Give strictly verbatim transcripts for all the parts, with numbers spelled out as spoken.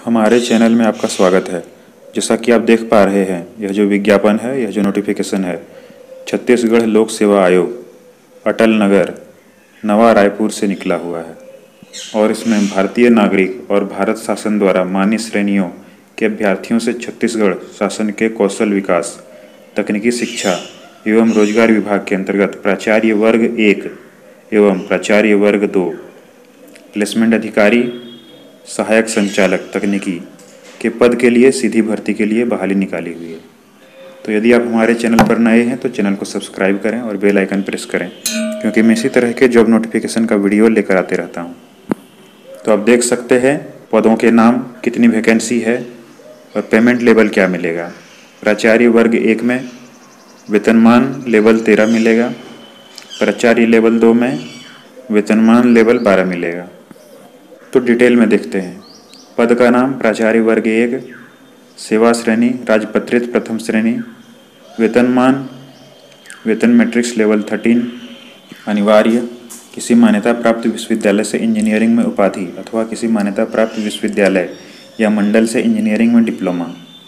हमारे चैनल में आपका स्वागत है। जैसा कि आप देख पा रहे हैं, यह जो विज्ञापन है, यह जो नोटिफिकेशन है, छत्तीसगढ़ लोक सेवा आयोग अटल नगर नवा रायपुर से निकला हुआ है और इसमें भारतीय नागरिक और भारत शासन द्वारा मान्य श्रेणियों के अभ्यर्थियों से छत्तीसगढ़ शासन के कौशल विकास, तकनीकी शिक्षा एवं रोजगार विभाग के अंतर्गत प्राचार्य वर्ग एक एवं प्राचार्य वर्ग दो, प्लेसमेंट अधिकारी, सहायक संचालक तकनीकी के पद के लिए सीधी भर्ती के लिए बहाली निकाली हुई है। तो यदि आप हमारे चैनल पर नए हैं तो चैनल को सब्सक्राइब करें और बेल आइकन प्रेस करें, क्योंकि मैं इसी तरह के जॉब नोटिफिकेशन का वीडियो लेकर आते रहता हूं। तो आप देख सकते हैं पदों के नाम, कितनी वैकेंसी है और पेमेंट लेवल क्या मिलेगा। प्राचार्य वर्ग एक में वेतनमान लेवल तेरह मिलेगा, प्राचार्य लेवल दो में वेतनमान लेवल बारह मिलेगा। तो डिटेल में देखते हैं। पद का नाम प्राचार्य वर्ग एक, सेवा श्रेणी राजपत्रित प्रथम श्रेणी, वेतनमान वेतन मैट्रिक्स लेवल थर्टीन, अनिवार्य किसी मान्यता प्राप्त विश्वविद्यालय से इंजीनियरिंग में उपाधि अथवा किसी मान्यता प्राप्त विश्वविद्यालय या मंडल से इंजीनियरिंग में डिप्लोमा।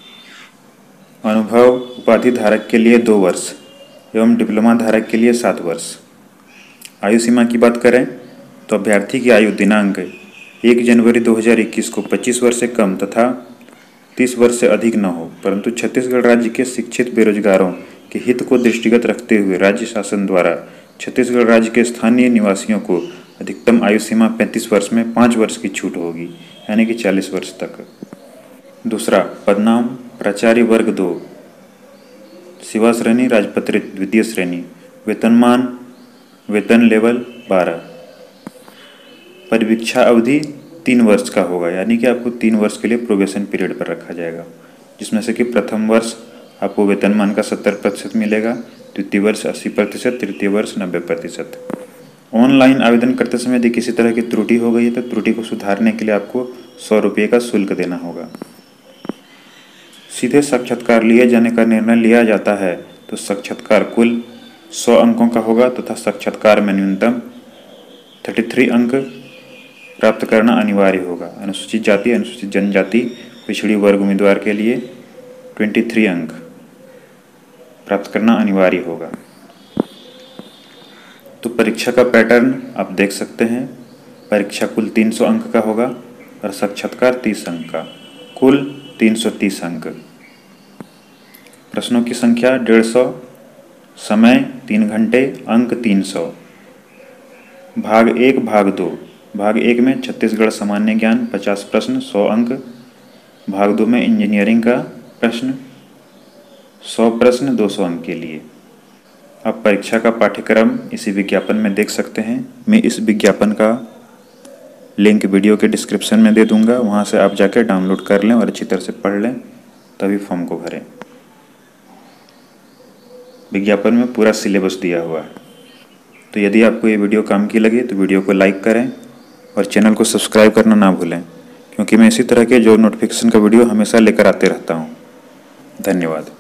अनुभव उपाधि धारक के लिए दो वर्ष एवं डिप्लोमा धारक के लिए सात वर्ष। आयु सीमा की बात करें तो अभ्यर्थी की आयु दिनांक एक जनवरी दो हज़ार इक्कीस को पच्चीस वर्ष से कम तथा तीस वर्ष से अधिक न हो, परंतु छत्तीसगढ़ राज्य के शिक्षित बेरोजगारों के हित को दृष्टिगत रखते हुए राज्य शासन द्वारा छत्तीसगढ़ राज्य के स्थानीय निवासियों को अधिकतम आयु सीमा पैंतीस वर्ष में पाँच वर्ष की छूट होगी, यानी कि चालीस वर्ष तक। दूसरा पदनाम प्राचार्य वर्ग दो, सेवा श्रेणी राजपत्रित द्वितीय श्रेणी, वेतनमान वेतन लेवल बारह। परिवीक्षा अवधि तीन वर्ष का होगा, यानी कि आपको तीन वर्ष के लिए प्रोबेशन पीरियड पर रखा जाएगा, जिसमें से कि प्रथम वर्ष आपको वेतनमान का सत्तर प्रतिशत मिलेगा, द्वितीय वर्ष अस्सी प्रतिशत, तृतीय वर्ष नब्बे प्रतिशत। ऑनलाइन आवेदन करते समय यदि किसी तरह की त्रुटि हो गई है तो त्रुटि को सुधारने के लिए आपको सौ रुपये का शुल्क देना होगा। सीधे साक्षात्कार लिए जाने का निर्णय लिया जाता है तो साक्षात्कार कुल सौ अंकों का होगा तथा साक्षात्कार में न्यूनतम तैंतीस अंक प्राप्त करना अनिवार्य होगा। अनुसूचित जाति, अनुसूचित जनजाति, पिछड़ी वर्ग उम्मीदवार के लिए तेईस अंक प्राप्त करना अनिवार्य होगा। तो परीक्षा का पैटर्न आप देख सकते हैं। परीक्षा कुल तीन सौ अंक का होगा और साक्षात्कार तीस अंक का, कुल तीन सौ तीस अंक। प्रश्नों की संख्या डेढ़ सौ, समय तीन घंटे, अंक तीन सौ। भाग एक, भाग दो। भाग एक में छत्तीसगढ़ सामान्य ज्ञान पचास प्रश्न सौ अंक, भाग दो में इंजीनियरिंग का प्रश्न सौ प्रश्न दो सौ अंक के लिए। आप परीक्षा का पाठ्यक्रम इसी विज्ञापन में देख सकते हैं। मैं इस विज्ञापन का लिंक वीडियो के डिस्क्रिप्शन में दे दूंगा, वहां से आप जाकर डाउनलोड कर लें और अच्छी तरह से पढ़ लें, तभी फॉर्म को भरें। विज्ञापन में पूरा सिलेबस दिया हुआ है। तो यदि आपको ये वीडियो काम की लगे तो वीडियो को लाइक करें और चैनल को सब्सक्राइब करना ना भूलें, क्योंकि मैं इसी तरह के जो नोटिफिकेशन का वीडियो हमेशा लेकर आते रहता हूँ। धन्यवाद।